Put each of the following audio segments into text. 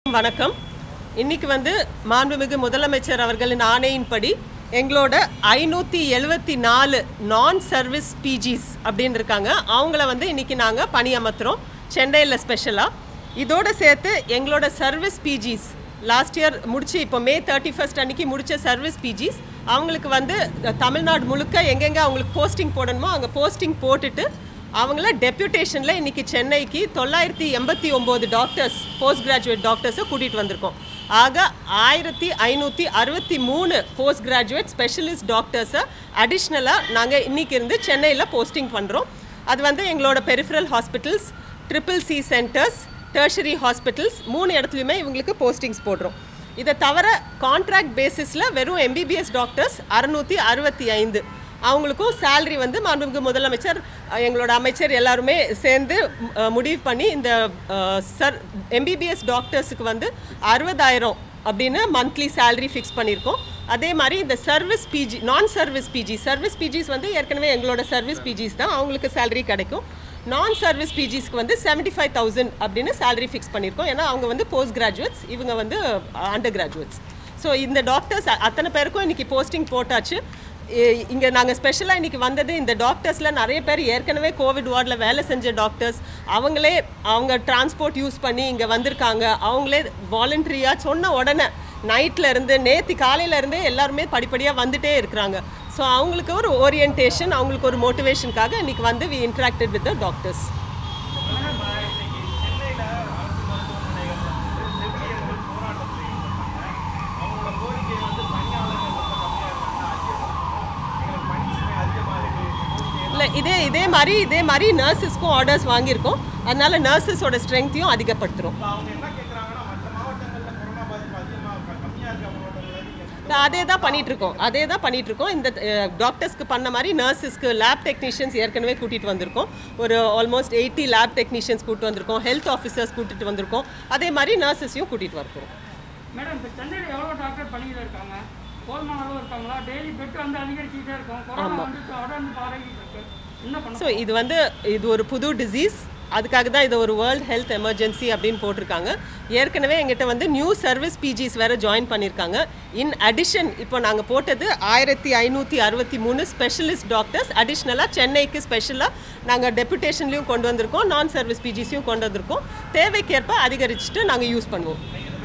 வணக்கம். இன்னைக்கு வந்து மாண்புமிகு முதலமைச்சர் அவர்களின் ஆணையின்படி எங்களோட 574 நான் சர்வீஸ் பிஜிஸ் அப்படின்னு இருக்காங்க. அவங்கள வந்து இன்னைக்கு நாங்கள் பணியமர்த்துறோம் சென்னையில் ஸ்பெஷலாக. இதோட சேர்த்து எங்களோட சர்வீஸ் பிஜிஸ் லாஸ்ட் இயர் முடிச்சு இப்போ May 31 அன்னைக்கு முடித்த சர்வீஸ் பிஜிஸ் அவங்களுக்கு வந்து தமிழ்நாடு முழுக்க எங்கெங்கே அவங்களுக்கு போஸ்டிங் போடணுமோ அங்கே போஸ்டிங் போட்டுட்டு அவங்கள டெப்யூட்டேஷனில் இன்றைக்கி சென்னைக்கு 989 டாக்டர்ஸ் போஸ்ட் கிராஜுவேட் டாக்டர்ஸை கூட்டிகிட்டு வந்திருக்கோம். ஆக 1563 போஸ்ட் கிராஜுவேட் ஸ்பெஷலிஸ்ட் டாக்டர்ஸை அடிஷ்னலாக நாங்கள் இன்றைக்கி இருந்து சென்னையில் போஸ்டிங் பண்ணுறோம். அது வந்து எங்களோட peripheral hospitals, CCC centres, tertiary hospitals 3 இடத்துலையுமே இவங்களுக்கு போஸ்டிங்ஸ் போடுறோம். இதை தவிர கான்ட்ராக்ட் பேசிஸில் வெறும் MBBS டாக்டர்ஸ் 665 அவங்களுக்கும் சேலரி வந்து மாண்புமிகு முதலமைச்சர் எங்களோட அமைச்சர் எல்லாருமே சேர்ந்து முடிவு பண்ணி இந்த MBBS டாக்டர்ஸுக்கு வந்து 60,000 அப்படின்னு மந்த்லி சேலரி ஃபிக்ஸ் பண்ணியிருக்கோம். அதே மாதிரி இந்த சர்வீஸ் பிஜி, நான் சர்வீஸ் பிஜிஸ் வந்து ஏற்கனவே எங்களோட சர்வீஸ் பிஜிஸ் தான், அவங்களுக்கு சேலரி கிடைக்கும். நான் சர்வீஸ் பிஜிஸ்க்கு வந்து 75,000 அப்படின்னு சேலரி ஃபிக்ஸ் பண்ணியிருக்கோம். ஏன்னா அவங்க வந்து போஸ்ட் கிராஜுவேட்ஸ், இவங்க வந்து அண்டர் கிராஜுவேட்ஸ். ஸோ இந்த டாக்டர்ஸ் அத்தனை பேருக்கும் இன்றைக்கி போஸ்டிங் போட்டாச்சு. இங்கே நாங்கள் ஸ்பெஷலாக இன்றைக்கி வந்தது இந்த டாக்டர்ஸில் நிறைய பேர் ஏற்கனவே கோவிட் வார்டில் வேலை செஞ்ச டாக்டர்ஸ், அவங்களே அவங்க டிரான்ஸ்போர்ட் யூஸ் பண்ணி இங்கே வந்திருக்காங்க. அவங்களே வாலண்டரியாக சொன்ன உடனே நைட்டில் இருந்து நேற்று காலையிலேருந்தே எல்லாருமே படிப்படியாக வந்துகிட்டே இருக்கிறாங்க. ஸோ அவங்களுக்கு ஒரு ஓரியன்டேஷன், அவங்களுக்கு ஒரு மோட்டிவேஷனுக்காக இன்றைக்கி வந்து we interacted with the doctors. இல்லை இதே மாதிரி நர்ஸஸ்க்கும் ஆர்டர்ஸ் வாங்கியிருக்கோம். அதனால நர்ஸஸோட ஸ்ட்ரென்த்தையும் அதிகப்படுத்துகிறோம். அதே தான் பண்ணிகிட்ருக்கோம். இந்த டாக்டர்ஸ்க்கு பண்ண மாதிரி நர்ஸஸ்க்கு லேப் டெக்னீஷியன்ஸ் ஏற்கனவே கூட்டிகிட்டு வந்திருக்கோம். ஒரு ஆல்மோஸ்ட் 80 லேப் டெக்னீஷியன்ஸ் கூப்பிட்டு வந்திருக்கோம். ஹெல்த் ஆஃபீஸர்ஸ் கூட்டிகிட்டு வந்திருக்கோம். அதே மாதிரி நர்ஸஸையும் கூட்டிகிட்டு வந்திருக்கோம். மேடம், இப்போ சென்னையில் எவ்வளோ டாக்டர் பணியில் இருக்காங்க? போதுமான அளவு இருக்காங்களா? டெய்லி பெட் வந்து அதிகரிச்சுக்கிட்டே இருக்கும். கொரோனா வந்து தொடர்ந்து பரவிட்டு இருக்கு. என்ன பண்ண? ஸோ இது ஒரு புது டிசீஸ். அதுக்காக தான் இது ஒரு வேர்ல்ட் ஹெல்த் எமர்ஜென்சி அப்படின்னு போட்டிருக்காங்க. ஏற்கனவே எங்கிட்ட வந்து நியூ சர்வீஸ் பிஜிஸ் வேறு ஜாயின் பண்ணியிருக்காங்க. இன் அடிஷன் இப்போ நாங்கள் போட்டது 1563 ஸ்பெஷலிஸ்ட் டாக்டர்ஸ் அடிஷ்னலாக சென்னைக்கு ஸ்பெஷலாக நாங்கள் டெப்யூட்டேஷன்லேயும் கொண்டு வந்திருக்கோம், நான் சர்வீஸ் பிஜிஸையும் கொண்டு வந்திருக்கோம். தேவைக்கேற்ப அதிகரிச்சுட்டு நாங்கள் யூஸ் பண்ணுவோம்.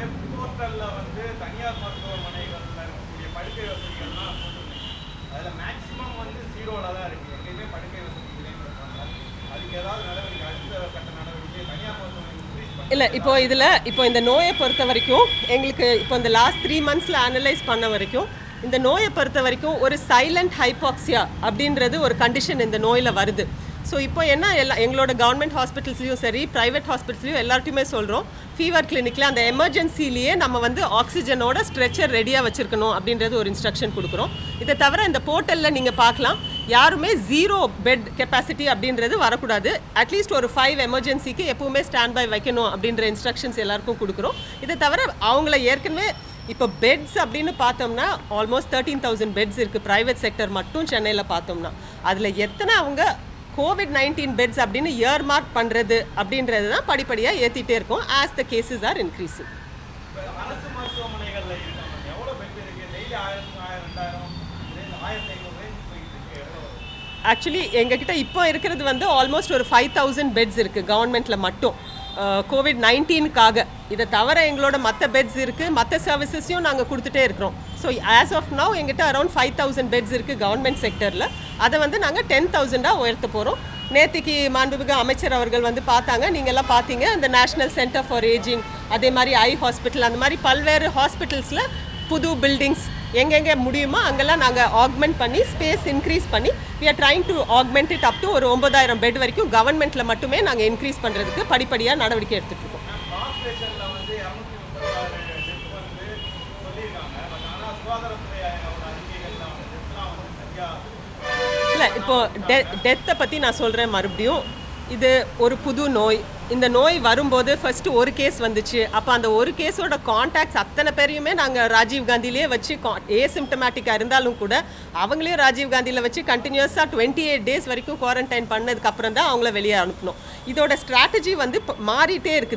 இல்லை இப்போ இந்த நோயை பொறுத்த வரைக்கும் எங்களுக்கு இப்போ இந்த லாஸ்ட் 3 months அனலைஸ் பண்ண வரைக்கும் இந்த நோயை பொறுத்த வரைக்கும் ஒரு சைலண்ட் ஹைபாக்சியா அப்படின்றது ஒரு கண்டிஷன் இந்த நோயில் வருது. ஸோ இப்போ என்ன எங்களோட கவர்மெண்ட் ஹாஸ்பிட்டல்ஸ்லையும் சரி, ப்ரைவேட் ஹாஸ்பிட்டல்ஸ்லையும் எல்லார்ட்டையுமே சொல்கிறோம், ஃபீவர் கிளினிக்கில் அந்த எமர்ஜென்சிலேயே நம்ம வந்து ஆக்சிஜனோட ஸ்ட்ரெச்சர் ரெடியாக வச்சுருக்கணும் அப்படின்றது ஒரு இன்ஸ்ட்ரக்ஷன் கொடுக்குறோம். இதை தவிர இந்த போர்ட்டலில் நீங்கள் பார்க்கலாம், யாருமே 0 பெட் கெப்பாசிட்டி அப்படின்றது வரக்கூடாது. அட்லீஸ்ட் ஒரு 5 எமர்ஜென்சிக்கு எப்பவுமே ஸ்டாண்ட் பை வைக்கணும் அப்படின்ற இன்ஸ்ட்ரக்ஷன்ஸ் எல்லாருக்கும் கொடுக்குறோம். இதை தவிர அவங்கள ஏற்கனவே இப்போ பெட்ஸ் அப்படின்னு பார்த்தோம்னா ஆல்மோஸ்ட் 13,000 பெட்ஸ் இருக்குது ப்ரைவேட் செக்டர் மட்டும் சென்னையில் பார்த்தோம்னா. அதில் எத்தனை அவங்க COVID-19 பெட்ஸ் அப்படின்னு இயர் மார்க் பண்ணுறது அப்படின்றது தான் படிப்படியாக ஏற்றிட்டே இருக்கும் as the cases are increasing. Actually எங்ககிட்ட இப்போ இருக்கிறது வந்து ஆல்மோஸ்ட் ஒரு 5,000 பெட்ஸ் இருக்குது கவர்மெண்ட்டில் மட்டும் COVID-19க்காக. இதை தவிர எங்களோட மற்ற பெட்ஸ் இருக்குது, மற்ற சர்வீசஸையும் நாங்கள் கொடுத்துட்டே இருக்கிறோம். ஸோ ஆஸ் ஆஃப் நவ் எங்கிட்ட அரௌண்ட் 5,000 பெட்ஸ் இருக்குது கவர்மெண்ட் செக்டரில். அதை வந்து நாங்கள் 10,000 உயர்த்த போகிறோம். நேற்றுக்கு மாண்புமிகு அமைச்சர் அவர்கள் வந்து பார்த்தாங்க, நீங்கள்லாம் பார்த்தீங்க, இந்த நேஷ்னல் சென்டர் ஃபார் ஏஜிங், அதே மாதிரி ஐ ஹாஸ்பிட்டல், அந்த மாதிரி பல்வேறு ஹாஸ்பிட்டல்ஸில் புது பில்டிங்ஸ் எங்கெங்கே முடியுமோ அங்கெல்லாம் நாங்கள் ஆக்மெண்ட் பண்ணி ஸ்பேஸ் இன்க்ரீஸ் பண்ணி we are trying to augment it up to ஒரு 9,000 பெட் வரைக்கும் கவர்மெண்ட்டில் மட்டுமே நாங்கள் இன்க்ரீஸ் பண்ணுறதுக்கு படிப்படியாக நடவடிக்கை எடுத்துகிட்டு இருக்கோம். இல்லை இப்போது டெத்தை பற்றி நான் சொல்கிறேன் மறுபடியும். இது ஒரு புது நோய். இந்த நோய் வரும்போது ஃபர்ஸ்ட் ஒரு கேஸ் வந்துச்சு. அப்போ அந்த ஒரு கேஸோட கான்டாக்ட்ஸ் அத்தனை பேரையுமே நாங்கள் ராஜீவ்காந்திலேயே வச்சு ஏசிம்டமேட்டிக்காக இருந்தாலும் கூட அவங்களையும் ராஜீவ்காந்தியில் வச்சு கண்டினியூஸாக 28 days வரைக்கும் குவாரண்டைன் பண்ணதுக்கப்புறம் தான் அவங்கள வெளியே அனுப்பணும். இதோட ஸ்ட்ராட்டஜி வந்து மாறிட்டே இருக்குது.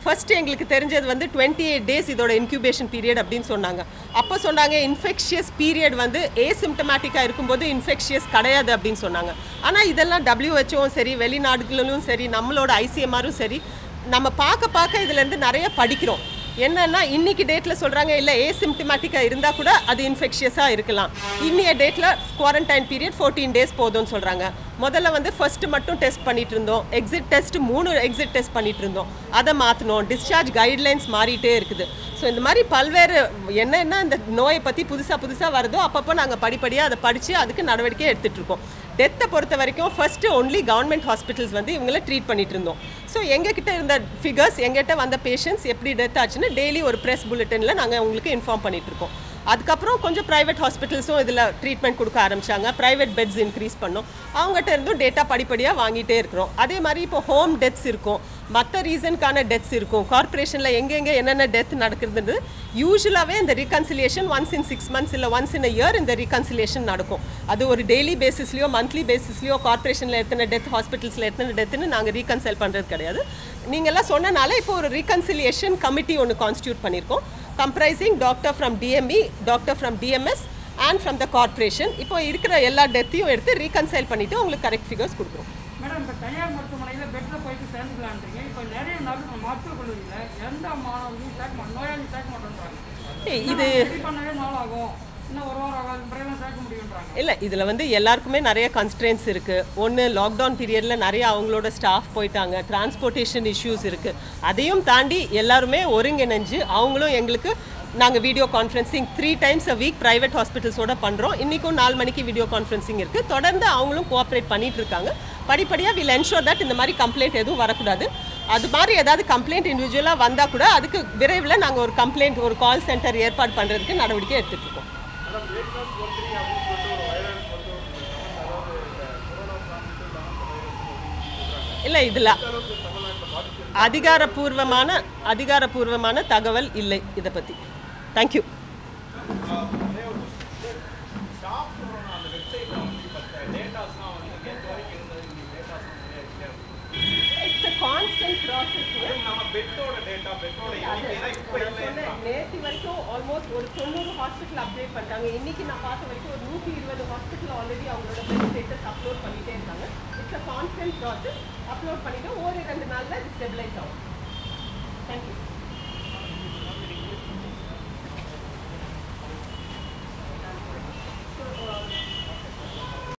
ஃபஸ்ட்டு எங்களுக்கு தெரிஞ்சது வந்து 28 days இதோட இன்க்யூபேஷன் பீரியட் அப்படின்னு சொன்னாங்க. அப்போ சொன்னாங்க இன்ஃபெக்ஷியஸ் பீரியட் வந்து ஏசிம்டமேட்டிக்காக இருக்கும்போது இன்ஃபெக்ஷியஸ் கிடையாது அப்படின்னு சொன்னாங்க. ஆனால் இதெல்லாம் WHO சரி, வெளிநாடுகளிலும் சரி, நம்மளோட ICMRம் சரி, நம்ம பார்க்க இதுலேருந்து நிறைய படிக்கிறோம். என்னன்னா இன்னைக்கு டேட்டில் சொல்கிறாங்க இல்லை ஏசிம்டமேட்டிக்காக இருந்தால் கூட அது இன்ஃபெக்ஷியஸாக இருக்கலாம். இன்னைய டேட்டில் குவாரண்டைன் பீரியட் 14 days போதும்னு சொல்கிறாங்க. முதல்ல வந்து ஃபர்ஸ்ட் மட்டும் டெஸ்ட் பண்ணிட்டு இருந்தோம். எக்ஸிட் டெஸ்ட் 3 எக்ஸிட் டெஸ்ட் பண்ணிட்டு இருந்தோம். அதை மாற்றணும். டிஸ்சார்ஜ் கைட்லைன்ஸ் மாறிட்டே இருக்குது. ஸோ இந்த மாதிரி பல்வேறு என்னென்ன இந்த நோயை பற்றி புதுசாக வருதோ அப்பப்போ நாங்கள் படிப்படியாக அதை படித்து அதுக்கு நடவடிக்கை எடுத்துகிட்டு இருக்கோம். டெத்தை பொறுத்த வரைக்கும் ஃபர்ஸ்ட்டு ஒன்லி கவர்மெண்ட் ஹாஸ்பிட்டல்ஸ் வந்து இவங்கள ட்ரீட் பண்ணிட்டு இருந்தோம். ஸோ எங்ககிட்ட இருந்த ஃபிகர்ஸ், எங்கிட்ட வந்த பேஷண்ட்ஸ் எப்படி டெத் ஆச்சுன்னு டெய்லி ஒரு ப்ரெஸ் புல்லட்டினில் நாங்கள் உங்களுக்கு இன்ஃபார்ம் பண்ணிகிட்ருக்கோம். அதுக்கப்புறம் கொஞ்சம் ப்ரைவேட் ஹாஸ்பிட்டல்ஸும் இதில் ட்ரீட்மெண்ட் கொடுக்க ஆரம்பித்தாங்க. ப்ரைவேட் பெட்ஸ் இன்க்ரீஸ் பண்ணோம். அவங்ககிட்ட இருந்தும் டேட்டா படிப்படியாக வாங்கிட்டே இருக்கிறோம். அதே மாதிரி இப்போ ஹோம் டெத்ஸ் இருக்கும், மற்ற ரீசனுக்கான டெத்ஸ் இருக்கும். கார்ப்பரேஷனில் எங்கெங்கே என்னென்ன டெத் நடக்குதுன்னு யூஸ்வலாகவே இந்த ரீகன்சிலியேஷன் ஒன்ஸ் இன் 6 months இல்லை ஒன்ஸ் இன் அ இயர் இந்த ரீகன்சிலியேஷன் நடக்கும். அது ஒரு டெய்லி பேசிஸ்லையோ மந்த்லி பேசிஸ்லையோ கார்ப்பரேஷனில் எத்தனை டெத், ஹாஸ்பிட்டல்ஸில் எத்தனை டெத்துன்னு நாங்கள் ரீகன்சைல் பண்ணுறது கிடையாது. நீங்கள்லாம் சொன்னனால இப்போ ஒரு ரீகன்சிலியேஷன் கமிட்டி ஒன்று கான்ஸ்டியூட் பண்ணியிருக்கோம், comprising doctor from DME, doctor from DMS and from the corporation. இப்போ இருக்கிற எல்லா டெத்தையும் எடுத்து ரீகன்சைல் பண்ணிவிட்டு உங்களுக்கு கரெக்ட் ஃபிகர்ஸ் கொடுக்குறோம். மேடம், இப்போ தனியார் மருத்துவமனையில் பெட்டில் போயிட்டு சேர்ந்துக்கலான்றீங்க. இப்போ நிறைய மருத்துவக் கல்லூரியில் எந்த மாணவர்களையும் சேர்க்க மாட்டோம், நோயாளி சேர்க்க மாட்டோன்றாங்க. இது பண்ணவே நாள் ஆகும், இன்னும் ஒரு வாரம் ஆகாது, பிறகு சேர்க்க முடியுன்றாங்க. இல்லை, இதில் வந்து எல்லாருக்குமே நிறைய கன்ஸ்ட்ரெயின்ஸ் இருக்குது. ஒன்று, லாக்டவுன் பீரியடில் நிறைய அவங்களோட ஸ்டாஃப் போயிட்டாங்க, டிரான்ஸ்போர்ட்டேஷன் இஷ்யூஸ் இருக்குது. அதையும் தாண்டி எல்லாருமே ஒருங்கிணைஞ்சு அவங்களும் எங்களுக்கு நாங்கள் video conferencing 3 times a week private ஹாஸ்பிட்டல்ஸோட பண்ணுறோம். இன்றைக்கும் 4 மணிக்கு வீடியோ கான்ஃபரன்சிங் இருக்குது. தொடர்ந்து அவங்களும் கோஆப்ரேட் பண்ணிகிட்டு இருக்காங்க. படிப்படியாக வில் என்ஷோர் தட் இந்த மாதிரி கம்ப்ளைண்ட் எதுவும் வரக்கூடாது. அது மாதிரி ஏதாவது கம்ப்ளைண்ட் இண்டிவிஜுவலாக வந்தால் கூட அதுக்கு விரைவில் நாங்கள் ஒரு கம்ப்ளைண்ட், ஒரு கால் சென்டர் ஏற்பாடு பண்ணுறதுக்கு நடவடிக்கை எடுத்துகிட்டு இருக்கோம். இல்லை, இதில் அதிகாரப்பூர்வமான தகவல் இல்லை இதை பற்றி. தேங்க்யூ. நேற்று வரைக்கும் ஆல்மோஸ்ட் ஒரு 90 ஹாஸ்பிட்டல் அப்டேட் பண்ணிட்டாங்க. இன்னைக்கு நான் பார்த்த வரைக்கும் ஒரு 120 ஹாஸ்பிட்டல் ஆல்ரெடி அவங்களோட பெட் ஸ்டேட்டஸ் அப்லோட் பண்ணிட்டே இருக்காங்க. It's a constant process. Upload பண்ணிட்டு ஒரு 2 நாளில் இது ஸ்டெபிலைஸ் ஆகும். தேங்க்யூ.